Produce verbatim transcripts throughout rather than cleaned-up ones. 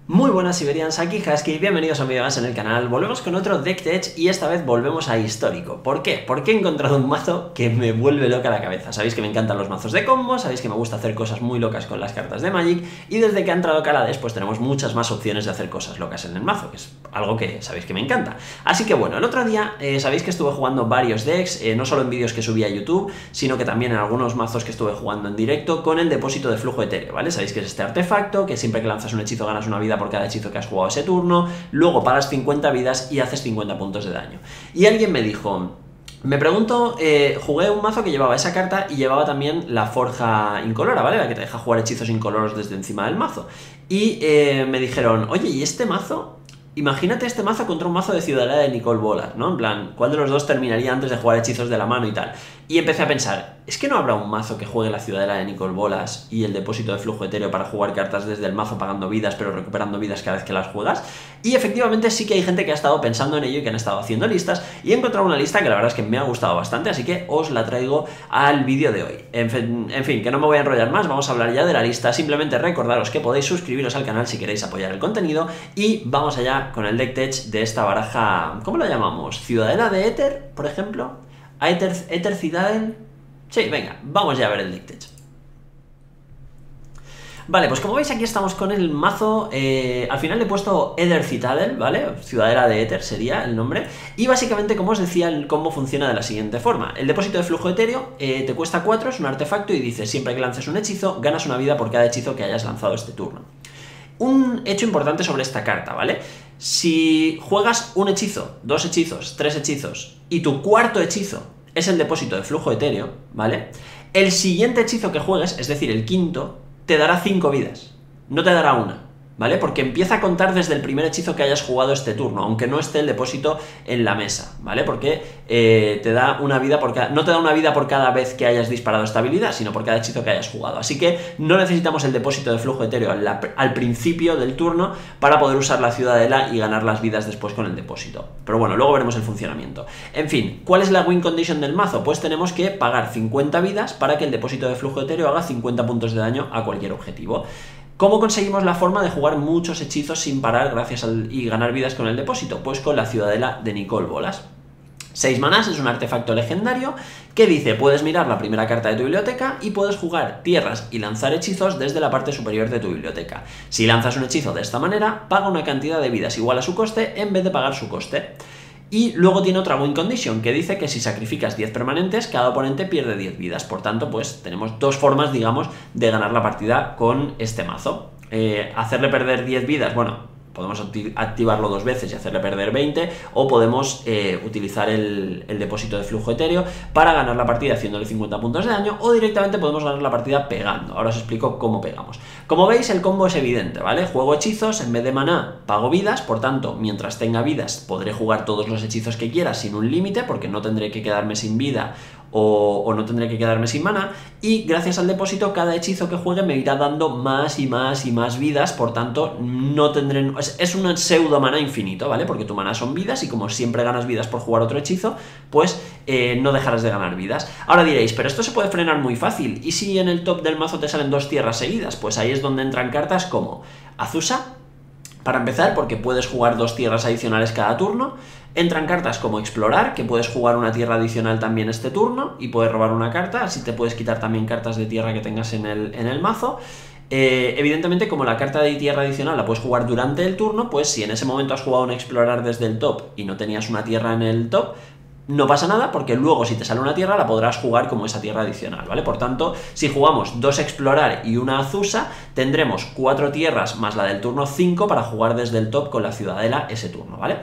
Muy buenas Siberians, aquí Husky, bienvenidos a un vídeo más en el canal. Volvemos con otro Deck Tech y esta vez volvemos a histórico. ¿Por qué? Porque he encontrado un mazo que me vuelve loca la cabeza. Sabéis que me encantan los mazos de combos, sabéis que me gusta hacer cosas muy locas con las cartas de Magic, y desde que ha entrado Calades pues tenemos muchas más opciones de hacer cosas locas en el mazo, que es algo que sabéis que me encanta. Así que bueno, el otro día eh, sabéis que estuve jugando varios decks, eh, no solo en vídeos que subí a YouTube, sino que también en algunos mazos que estuve jugando en directo con el depósito de flujo etéreo, ¿vale? Sabéis que es este artefacto, que siempre que lanzas un hechizo ganas una vida por cada hechizo que has jugado ese turno, luego pagas cincuenta vidas y haces cincuenta puntos de daño. Y alguien me dijo... Me pregunto, eh, jugué un mazo que llevaba esa carta y llevaba también la forja incolora, ¿vale? La que te deja jugar hechizos incoloros desde encima del mazo. Y eh, me dijeron, oye, ¿y este mazo? Imagínate este mazo contra un mazo de Ciudadela de Nicol Bolas, ¿no? En plan, ¿cuál de los dos terminaría antes de jugar hechizos de la mano y tal? Y empecé a pensar, ¿es que no habrá un mazo que juegue la Ciudadela de Nicol Bolas y el depósito de flujo etéreo para jugar cartas desde el mazo pagando vidas, pero recuperando vidas cada vez que las juegas? Y efectivamente sí que hay gente que ha estado pensando en ello y que han estado haciendo listas, y he encontrado una lista que la verdad es que me ha gustado bastante, así que os la traigo al vídeo de hoy. En fin, en fin, que no me voy a enrollar más, vamos a hablar ya de la lista. Simplemente recordaros que podéis suscribiros al canal si queréis apoyar el contenido, y vamos allá con el deck tech de esta baraja. ¿Cómo la llamamos? ¿Ciudadela de Éter, por ejemplo? ¿Éter, Éter Citadel? Sí, venga, vamos ya a ver el deck tech. Vale, pues como veis aquí estamos con el mazo, eh, al final le he puesto Éter Citadel, ¿vale? Ciudadela de Éter sería el nombre. Y básicamente, como os decía, el combo funciona de la siguiente forma. El depósito de flujo etéreo eh, te cuesta cuatro, es un artefacto y dice, siempre que lances un hechizo, ganas una vida por cada hechizo que hayas lanzado este turno. Un hecho importante sobre esta carta, ¿vale? Si juegas un hechizo, dos hechizos, tres hechizos, y tu cuarto hechizo es el depósito de flujo etéreo, ¿vale? El siguiente hechizo que juegues, es decir, el quinto, te dará cinco vidas, no te dará una, ¿vale? Porque empieza a contar desde el primer hechizo que hayas jugado este turno, aunque no esté el depósito en la mesa, ¿vale? Porque eh, te da una vida por cada... no te da una vida por cada vez que hayas disparado esta habilidad, sino por cada hechizo que hayas jugado. Así que no necesitamos el depósito de flujo etéreo al, al principio del turno para poder usar la Ciudadela y ganar las vidas después con el depósito. Pero bueno, luego veremos el funcionamiento. En fin, ¿cuál es la win condition del mazo? Pues tenemos que pagar cincuenta vidas para que el depósito de flujo etéreo haga cincuenta puntos de daño a cualquier objetivo. ¿Cómo conseguimos la forma de jugar muchos hechizos sin parar gracias al, y ganar vidas con el depósito? Pues con la Ciudadela de Nicol Bolas. seis manás, es un artefacto legendario que dice, puedes mirar la primera carta de tu biblioteca y puedes jugar tierras y lanzar hechizos desde la parte superior de tu biblioteca. Si lanzas un hechizo de esta manera, paga una cantidad de vidas igual a su coste en vez de pagar su coste. Y luego tiene otra win condition que dice que si sacrificas diez permanentes, cada oponente pierde diez vidas. Por tanto, pues tenemos dos formas, digamos, de ganar la partida con este mazo. Eh, hacerle perder diez vidas, bueno, podemos activarlo dos veces y hacerle perder veinte, o podemos eh, utilizar el, el depósito de flujo etéreo para ganar la partida haciéndole cincuenta puntos de daño, o directamente podemos ganar la partida pegando. Ahora os explico cómo pegamos. Como veis, el combo es evidente, ¿vale? Juego hechizos, en vez de maná pago vidas, por tanto, mientras tenga vidas podré jugar todos los hechizos que quiera sin un límite, porque no tendré que quedarme sin vida O, o no tendré que quedarme sin mana, y gracias al depósito cada hechizo que juegue me irá dando más y más y más vidas, por tanto no tendré... Es, es un pseudo mana infinito, ¿vale? Porque tu mana son vidas y como siempre ganas vidas por jugar otro hechizo, pues eh, no dejarás de ganar vidas. Ahora diréis, pero esto se puede frenar muy fácil, ¿y si en el top del mazo te salen dos tierras seguidas? Pues ahí es donde entran cartas como Azusa, para empezar, porque puedes jugar dos tierras adicionales cada turno. Entran cartas como Explorar, que puedes jugar una tierra adicional también este turno y puedes robar una carta, así te puedes quitar también cartas de tierra que tengas en el, en el mazo. Eh, evidentemente, como la carta de tierra adicional la puedes jugar durante el turno, pues si en ese momento has jugado un Explorar desde el top y no tenías una tierra en el top, no pasa nada, porque luego si te sale una tierra la podrás jugar como esa tierra adicional, ¿vale? Por tanto, si jugamos dos Explorar y una Azusa, tendremos cuatro tierras más la del turno cinco para jugar desde el top con la Ciudadela ese turno, ¿vale?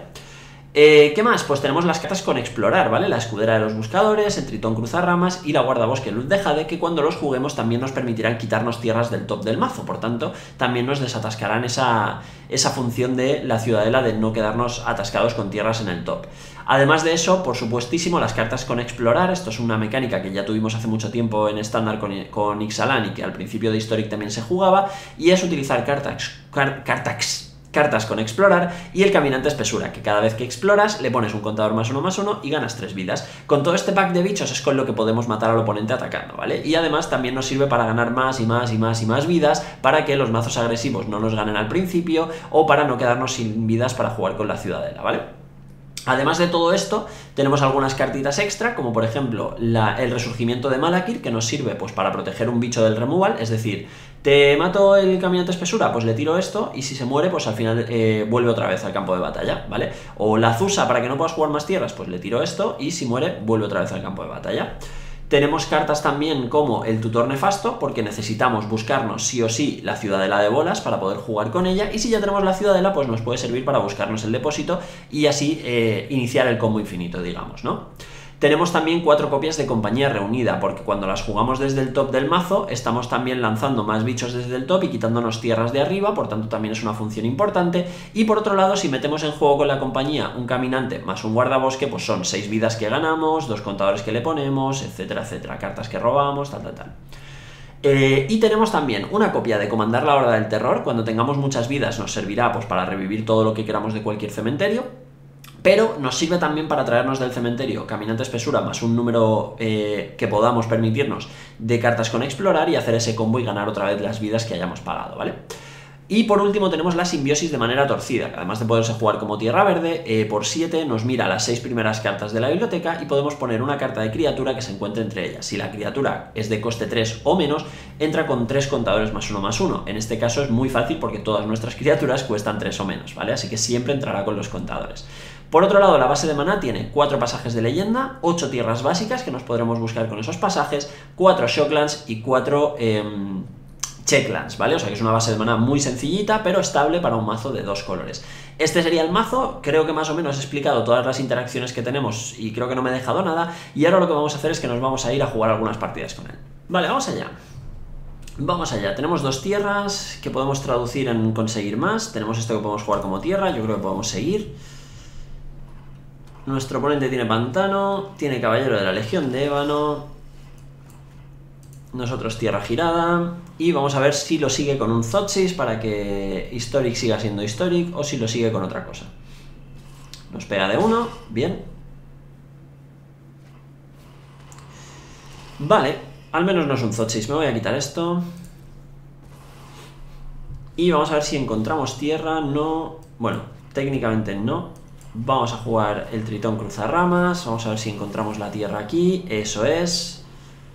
Eh, ¿Qué más? Pues tenemos las cartas con Explorar, ¿vale? La Escudera de los Buscadores, el Tritón Cruzarramas y la Guardabosque Luz de Jade, que cuando los juguemos también nos permitirán quitarnos tierras del top del mazo, por tanto, también nos desatascarán esa, esa función de la Ciudadela de no quedarnos atascados con tierras en el top. Además de eso, por supuestísimo, las cartas con Explorar, esto es una mecánica que ya tuvimos hace mucho tiempo en estándar con, con Ixalan y que al principio de Historic también se jugaba, y es utilizar Cartax, car, Cartax cartas con explorar y el caminante espesura, que cada vez que exploras le pones un contador más uno más uno y ganas tres vidas. Con todo este pack de bichos es con lo que podemos matar al oponente atacando, ¿vale? Y además también nos sirve para ganar más y más y más y más vidas, para que los mazos agresivos no nos ganen al principio o para no quedarnos sin vidas para jugar con la ciudadela, ¿vale? Además de todo esto, tenemos algunas cartitas extra, como por ejemplo la, el resurgimiento de Malakir, que nos sirve pues para proteger un bicho del removal, es decir, te mato el caminante espesura, pues le tiro esto, y si se muere, pues al final eh, vuelve otra vez al campo de batalla, ¿vale? O la Zusa, para que no puedas jugar más tierras, pues le tiro esto, y si muere, vuelve otra vez al campo de batalla. Tenemos cartas también como el tutor nefasto, porque necesitamos buscarnos sí o sí la ciudadela de bolas para poder jugar con ella, y si ya tenemos la ciudadela, pues nos puede servir para buscarnos el depósito y así eh, iniciar el combo infinito, digamos, ¿no? Tenemos también cuatro copias de compañía reunida, porque cuando las jugamos desde el top del mazo, estamos también lanzando más bichos desde el top y quitándonos tierras de arriba, por tanto también es una función importante. Y por otro lado, si metemos en juego con la compañía un caminante más un guardabosque, pues son seis vidas que ganamos, dos contadores que le ponemos, etcétera, etcétera, cartas que robamos, tal, tal, tal. Eh, y tenemos también una copia de Comandar la Horda del Terror. Cuando tengamos muchas vidas nos servirá pues para revivir todo lo que queramos de cualquier cementerio, pero nos sirve también para traernos del cementerio caminante espesura más un número eh, que podamos permitirnos de cartas con explorar y hacer ese combo y ganar otra vez las vidas que hayamos pagado, ¿vale? Y por último tenemos la simbiosis de manera torcida, que además de poderse jugar como tierra verde, eh, por siete nos mira las seis primeras cartas de la biblioteca y podemos poner una carta de criatura que se encuentre entre ellas. Si la criatura es de coste tres o menos, entra con tres contadores más uno más uno. En este caso es muy fácil porque todas nuestras criaturas cuestan tres o menos, ¿vale? Así que siempre entrará con los contadores. Por otro lado, la base de maná tiene cuatro pasajes de leyenda, ocho tierras básicas que nos podremos buscar con esos pasajes, cuatro shocklands y cuatro Eh, checklands, ¿vale? O sea que es una base de maná muy sencillita, pero estable para un mazo de dos colores. Este sería el mazo, creo que más o menos he explicado todas las interacciones que tenemos y creo que no me he dejado nada, y ahora lo que vamos a hacer es que nos vamos a ir a jugar algunas partidas con él. Vale, vamos allá. Vamos allá, tenemos dos tierras que podemos traducir en conseguir más, tenemos esto que podemos jugar como tierra, yo creo que podemos seguir. Nuestro oponente tiene pantano, tiene caballero de la legión de ébano, nosotros tierra girada, y vamos a ver si lo sigue con un Thoughtseize para que Historic siga siendo Historic o si lo sigue con otra cosa. Nos pega de uno, bien. Vale, al menos no es un Thoughtseize, me voy a quitar esto. Y vamos a ver si encontramos tierra, no... Bueno, técnicamente no. Vamos a jugar el Tritón cruzarramas, vamos a ver si encontramos la tierra aquí, eso es.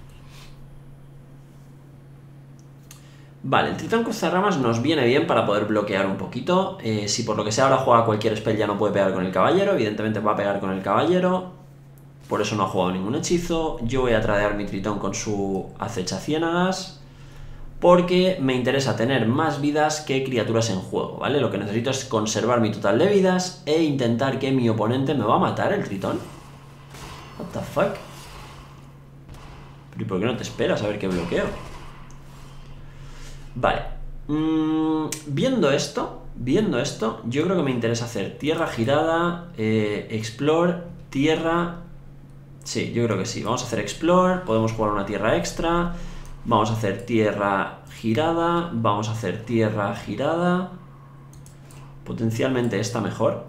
Vale, el Tritón cruzarramas nos viene bien para poder bloquear un poquito. Eh, si por lo que sea ahora juega cualquier spell ya no puede pegar con el caballero, evidentemente va a pegar con el caballero. Por eso no ha jugado ningún hechizo. Yo voy a tradear mi Tritón con su acecha ciénagas, porque me interesa tener más vidas que criaturas en juego, ¿vale? Lo que necesito es conservar mi total de vidas e intentar que mi oponente me va a matar el Tritón. What the fuck? ¿Pero y por qué no te esperas a ver qué bloqueo? Vale. Mm, viendo esto, viendo esto, yo creo que me interesa hacer tierra girada, eh, explore, tierra... Sí, yo creo que sí. Vamos a hacer explore, podemos jugar una tierra extra... Vamos a hacer tierra girada, vamos a hacer tierra girada, potencialmente esta mejor.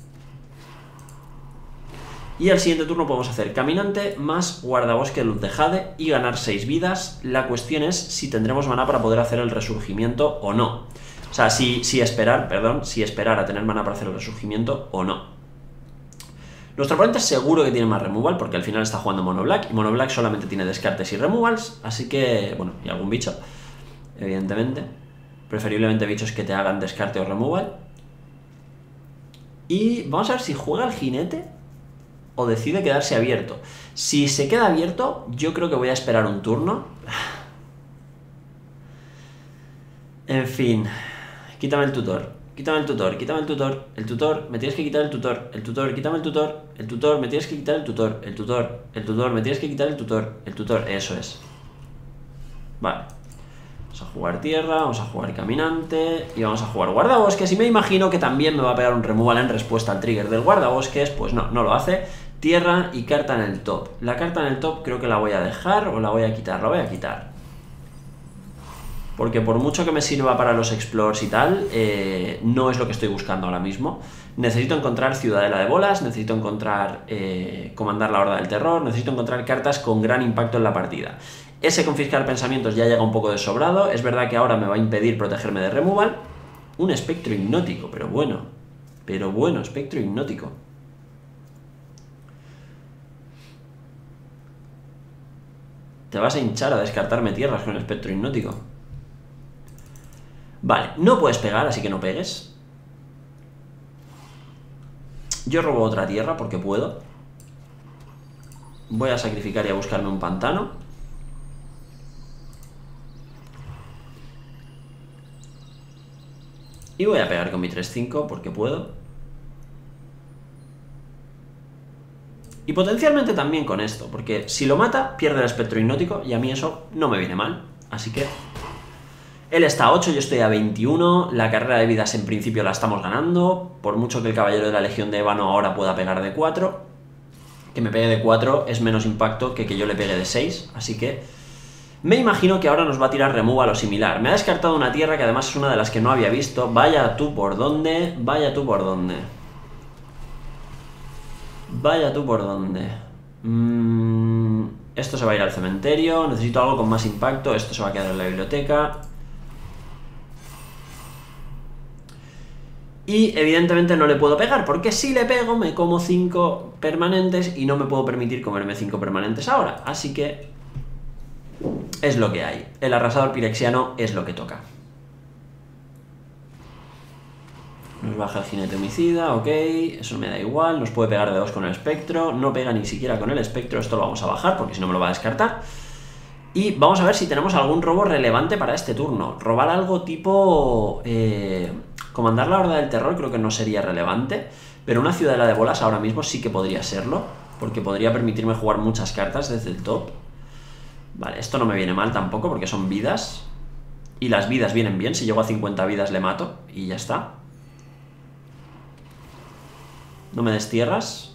Y al siguiente turno podemos hacer caminante más guardabosque de luz de Jade y ganar seis vidas. La cuestión es si tendremos maná para poder hacer el resurgimiento o no. O sea, si, si esperar, perdón, si esperar a tener maná para hacer el resurgimiento o no. Nuestro oponente seguro que tiene más removal, porque al final está jugando mono black, y mono black solamente tiene descartes y removals, así que, bueno, y algún bicho, evidentemente. Preferiblemente bichos que te hagan descarte o removal. Y vamos a ver si juega el jinete o decide quedarse abierto. Si se queda abierto, yo creo que voy a esperar un turno. En fin, quítame el tutor. Quítame el tutor, quítame el tutor, el tutor, me tienes que quitar el tutor, el tutor, quítame el tutor, el tutor, me tienes que quitar el tutor, el tutor, el tutor, me tienes que quitar el tutor, el tutor, eso es. Vale. Vamos a jugar tierra, vamos a jugar caminante y vamos a jugar guardabosques, y me imagino que también me va a pegar un removal en respuesta al trigger del guardabosques. Pues no, no lo hace. Tierra y carta en el top. La carta en el top creo que la voy a dejar o la voy a quitar, la voy a quitar. porque por mucho que me sirva para los explores y tal, eh, no es lo que estoy buscando ahora mismo. Necesito encontrar Ciudadela de Bolas, necesito encontrar eh, Comandar la Horda del Terror, necesito encontrar cartas con gran impacto en la partida. Ese Confiscar Pensamientos ya llega un poco de sobrado, es verdad que ahora me va a impedir protegerme de removal. Un Espectro Hipnótico, pero bueno, pero bueno, Espectro Hipnótico. Te vas a hinchar a descartarme tierras con el Espectro Hipnótico. Vale, no puedes pegar, así que no pegues. Yo robo otra tierra porque puedo. Voy a sacrificar y a buscarme un pantano. Y voy a pegar con mi tres cinco porque puedo. Y potencialmente también con esto, porque si lo mata, pierde el Espectro Hipnótico y a mí eso no me viene mal. Así que... él está a ocho, yo estoy a veintiuno, la carrera de vidas en principio la estamos ganando, por mucho que el Caballero de la Legión de Ébano ahora pueda pegar de cuatro, que me pegue de cuatro es menos impacto que que yo le pegue de seis, así que me imagino que ahora nos va a tirar removal o similar. Me ha descartado una tierra que además es una de las que no había visto, vaya tú por dónde, vaya tú por dónde. Vaya tú por dónde. Mm, esto se va a ir al cementerio, necesito algo con más impacto, esto se va a quedar en la biblioteca. Y evidentemente no le puedo pegar, porque si le pego me como cinco permanentes y no me puedo permitir comerme cinco permanentes ahora. Así que es lo que hay. El Arrasador Pirexiano es lo que toca. Nos baja el Jinete Homicida, ok, eso me da igual, nos puede pegar de dos con el espectro, no pega ni siquiera con el espectro, esto lo vamos a bajar porque si no me lo va a descartar. Y vamos a ver si tenemos algún robo relevante para este turno. Robar algo tipo... Eh, comandar la Horda del Terror creo que no sería relevante, pero una Ciudadela de Bolas ahora mismo sí que podría serlo, porque podría permitirme jugar muchas cartas desde el top. Vale, esto no me viene mal tampoco porque son vidas, y las vidas vienen bien, si llego a cincuenta vidas le mato y ya está. No me des tierras.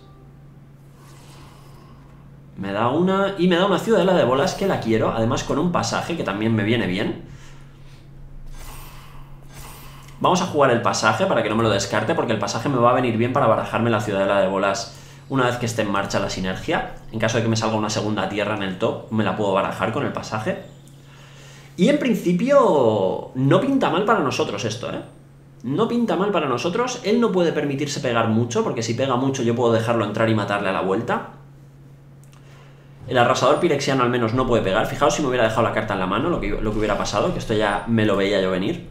Me da una... y me da una Ciudadela de Bolas que la quiero, además con un pasaje que también me viene bien. Vamos a jugar el pasaje para que no me lo descarte, porque el pasaje me va a venir bien para barajarme la Ciudadela de Bolas una vez que esté en marcha la sinergia. En caso de que me salga una segunda tierra en el top, me la puedo barajar con el pasaje. Y en principio no pinta mal para nosotros esto, ¿eh? No pinta mal para nosotros. Él no puede permitirse pegar mucho, porque si pega mucho yo puedo dejarlo entrar y matarle a la vuelta. El Arrasador Pirexiano al menos no puede pegar. Fijaos si me hubiera dejado la carta en la mano, lo que, lo que hubiera pasado, que esto ya me lo veía yo venir.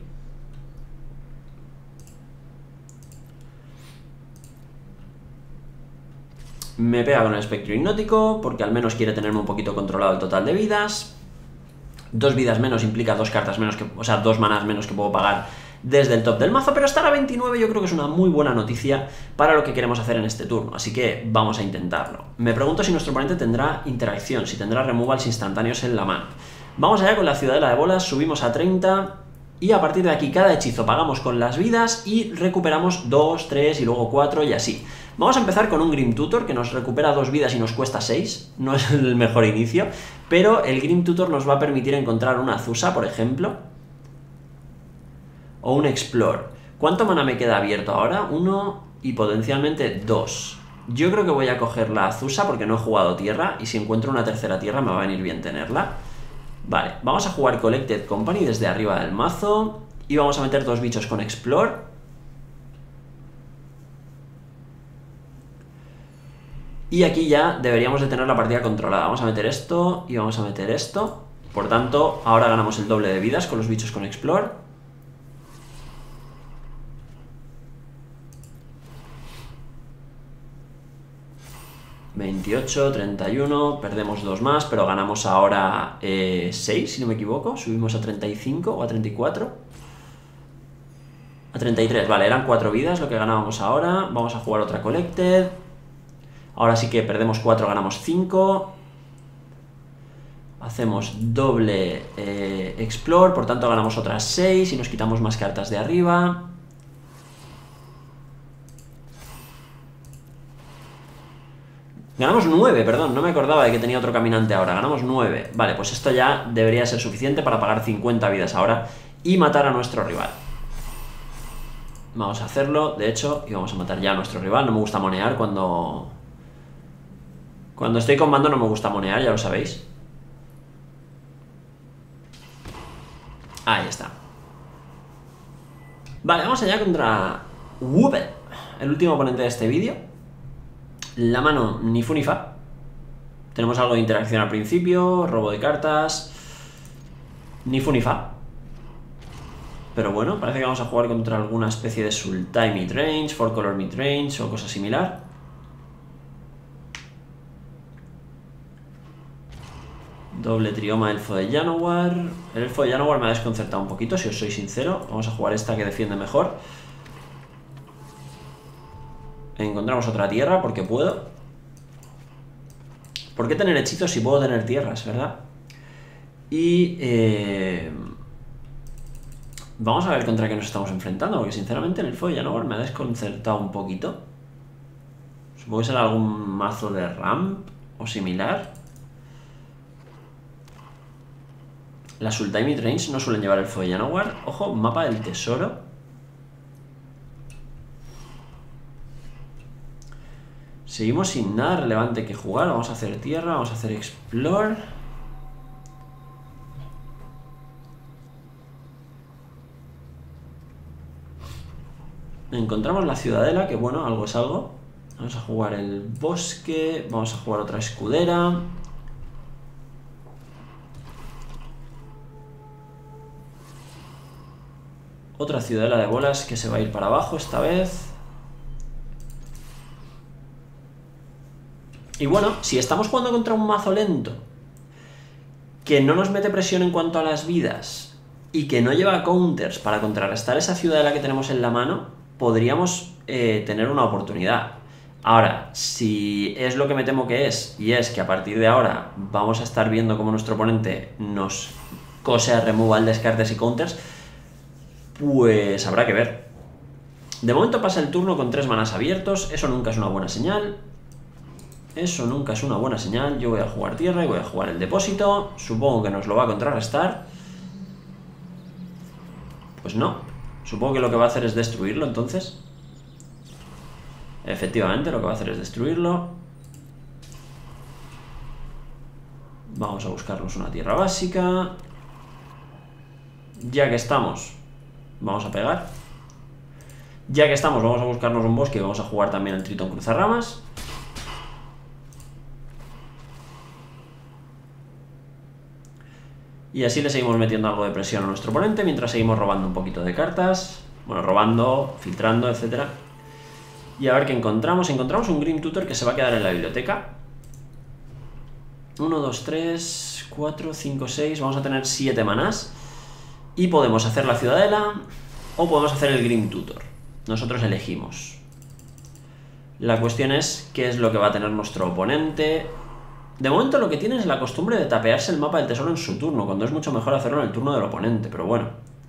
Me pega con el Espectro Hipnótico, porque al menos quiere tenerme un poquito controlado el total de vidas. Dos vidas menos implica dos cartas menos, que, o sea, dos manas menos que puedo pagar desde el top del mazo, pero estar a veintinueve yo creo que es una muy buena noticia para lo que queremos hacer en este turno, así que vamos a intentarlo. Me pregunto si nuestro oponente tendrá interacción, si tendrá removals instantáneos en la mano. Vamos allá con la Ciudadela de Bolas, subimos a treinta... y a partir de aquí cada hechizo pagamos con las vidas y recuperamos dos, tres y luego cuatro y así. Vamos a empezar con un Grim Tutor que nos recupera dos vidas y nos cuesta seis, no es el mejor inicio, pero el Grim Tutor nos va a permitir encontrar una Azusa, por ejemplo, o un Explore. ¿Cuánto mana me queda abierto ahora? Uno y potencialmente dos. Yo creo que voy a coger la Azusa porque no he jugado tierra y si encuentro una tercera tierra me va a venir bien tenerla. Vale, vamos a jugar Collected Company desde arriba del mazo y vamos a meter dos bichos con Explore. Y aquí ya deberíamos de tener la partida controlada. Vamos a meter esto y vamos a meter esto. Por tanto, ahora ganamos el doble de vidas con los bichos con Explore. veintiocho, treinta y uno, perdemos dos más, pero ganamos ahora eh, seis, si no me equivoco. Subimos a treinta y cinco o a treinta y cuatro. A treinta y tres, vale, eran cuatro vidas lo que ganábamos ahora. Vamos a jugar otra Collected. Ahora sí que perdemos cuatro, ganamos cinco. Hacemos doble eh, Explore, por tanto ganamos otras seis y nos quitamos más cartas de arriba. Ganamos nueve, perdón, no me acordaba de que tenía otro caminante ahora. Ganamos nueve. Vale, pues esto ya debería ser suficiente para pagar cincuenta vidas ahora y matar a nuestro rival. Vamos a hacerlo, de hecho, y vamos a matar ya a nuestro rival. No me gusta monear cuando... Cuando estoy con mando no me gusta monear, ya lo sabéis. Ahí está. Vale, vamos allá contra Wubel, el último oponente de este vídeo. La mano ni fu ni fa. Tenemos algo de interacción al principio, robo de cartas. Ni fu ni fa. Pero bueno, parece que vamos a jugar contra alguna especie de Sultai midrange, four color midrange o cosa similar. Doble trioma elfo de Llanowar. El elfo de Llanowar me ha desconcertado un poquito, si os soy sincero. Vamos a jugar esta que defiende mejor. Encontramos otra tierra porque puedo. ¿Por qué tener hechizos si puedo tener tierras, verdad? Y... Eh... Vamos a ver contra qué nos estamos enfrentando, porque sinceramente el elfo de Llanowar me ha desconcertado un poquito. Supongo que será algún mazo de ramp o similar. Las Sultai midrange no suelen llevar el elfo de Llanowar. Ojo, mapa del tesoro. Seguimos sin nada relevante que jugar. Vamos a hacer tierra, vamos a hacer explore. Encontramos la ciudadela, que bueno, algo es algo. Vamos a jugar el bosque, vamos a jugar otra escudera. Otra ciudadela de bolas que se va a ir para abajo esta vez. Y bueno, si estamos jugando contra un mazo lento, que no nos mete presión en cuanto a las vidas y que no lleva counters para contrarrestar esa ciudadela que tenemos en la mano, podríamos eh, tener una oportunidad. Ahora, si es lo que me temo que es, y es que a partir de ahora vamos a estar viendo cómo nuestro oponente nos cose a removal, descartes y counters, pues habrá que ver. De momento pasa el turno con tres manas abiertos, eso nunca es una buena señal. Eso nunca es una buena señal. Yo voy a jugar tierra y voy a jugar el depósito. Supongo que nos lo va a contrarrestar. Pues no. Supongo que lo que va a hacer es destruirlo, entonces. Efectivamente, lo que va a hacer es destruirlo. Vamos a buscarnos una tierra básica. Ya que estamos, vamos a pegar. Ya que estamos, vamos a buscarnos un bosque y vamos a jugar también el Tritón cruzarramas. Y así le seguimos metiendo algo de presión a nuestro oponente mientras seguimos robando un poquito de cartas. Bueno, robando, filtrando, etcétera. Y a ver qué encontramos. Encontramos un Grim Tutor que se va a quedar en la biblioteca. uno, dos, tres, cuatro, cinco, seis. Vamos a tener siete manás. Y podemos hacer la ciudadela o podemos hacer el Grim Tutor. Nosotros elegimos. La cuestión es qué es lo que va a tener nuestro oponente. De momento lo que tiene es la costumbre de tapearse el mapa del tesoro en su turno, cuando es mucho mejor hacerlo en el turno del oponente, pero bueno.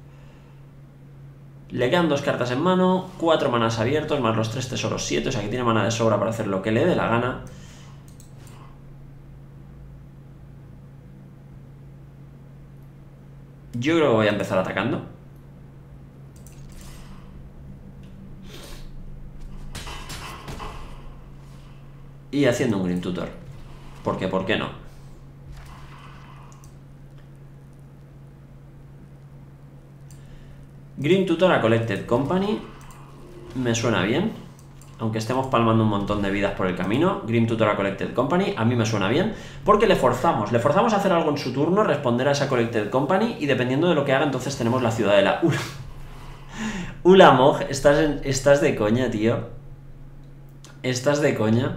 Le quedan dos cartas en mano, cuatro manas abiertos, más los tres tesoros, siete, o sea que tiene mana de sobra para hacer lo que le dé la gana. Yo creo que voy a empezar atacando. Y haciendo un Grim Tutor. Porque, ¿por qué no? Grim Tutor a Collected Company. Me suena bien. Aunque estemos palmando un montón de vidas por el camino. Grim Tutor a Collected Company. A mí me suena bien. Porque le forzamos. Le forzamos a hacer algo en su turno. Responder a esa Collected Company. Y dependiendo de lo que haga, entonces tenemos la ciudadela. Ulamog, estás, en, estás de coña, tío. Estás de coña.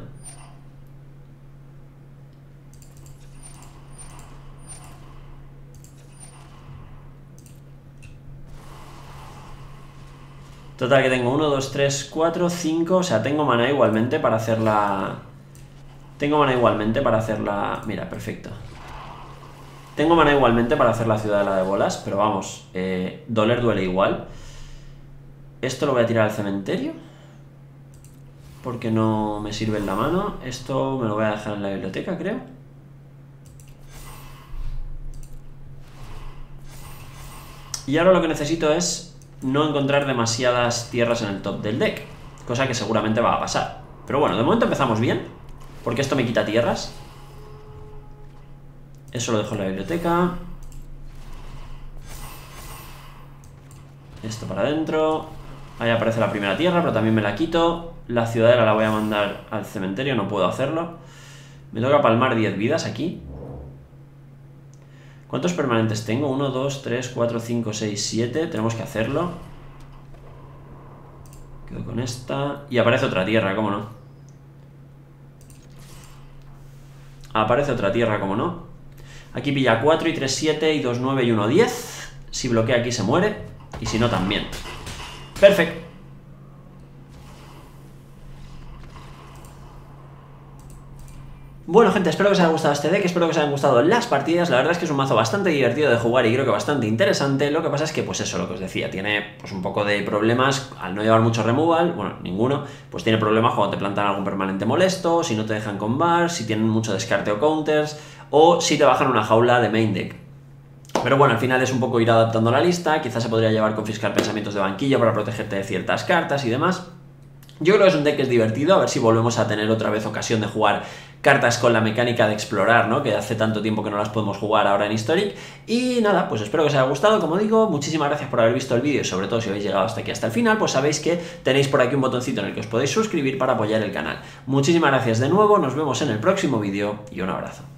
Total que tengo uno, dos, tres, cuatro, cinco. O sea, tengo mana igualmente para hacer la... Tengo mana igualmente para hacer la... Mira, perfecto. Tengo mana igualmente para hacer la ciudadela de bolas. Pero vamos, eh, doler duele igual. Esto lo voy a tirar al cementerio. porque no me sirve en la mano. Esto me lo voy a dejar en la biblioteca, creo. Y ahora lo que necesito es no encontrar demasiadas tierras en el top del deck, cosa que seguramente va a pasar. Pero bueno, de momento empezamos bien, porque esto me quita tierras. Eso lo dejo en la biblioteca. Esto para adentro. Ahí aparece la primera tierra, pero también me la quito. La ciudadela la voy a mandar al cementerio, no puedo hacerlo. Me toca palmar diez vidas aquí. ¿Cuántos permanentes tengo? uno, dos, tres, cuatro, cinco, seis, siete. Tenemos que hacerlo. Quedo con esta. Y aparece otra tierra, ¿cómo no? Aparece otra tierra, ¿cómo no? Aquí pilla cuatro y tres, siete y dos, nueve y uno, diez. Si bloquea aquí se muere. Y si no, también. Perfecto. Bueno, gente, espero que os haya gustado este deck, espero que os hayan gustado las partidas. La verdad es que es un mazo bastante divertido de jugar y creo que bastante interesante. Lo que pasa es que, pues eso, lo que os decía, tiene pues un poco de problemas al no llevar mucho removal, bueno, ninguno, pues tiene problemas cuando te plantan algún permanente molesto, si no te dejan con bar, si tienen mucho descarte o counters, o si te bajan una jaula de main deck. Pero bueno, al final es un poco ir adaptando la lista, quizás se podría llevar confiscar pensamientos de banquillo para protegerte de ciertas cartas y demás. Yo creo que es un deck que es divertido, a ver si volvemos a tener otra vez ocasión de jugar cartas con la mecánica de explorar, ¿no? Que hace tanto tiempo que no las podemos jugar ahora en Historic. Y nada, pues espero que os haya gustado, como digo, muchísimas gracias por haber visto el vídeo y sobre todo si habéis llegado hasta aquí, hasta el final, pues sabéis que tenéis por aquí un botoncito en el que os podéis suscribir para apoyar el canal. Muchísimas gracias de nuevo, nos vemos en el próximo vídeo y un abrazo.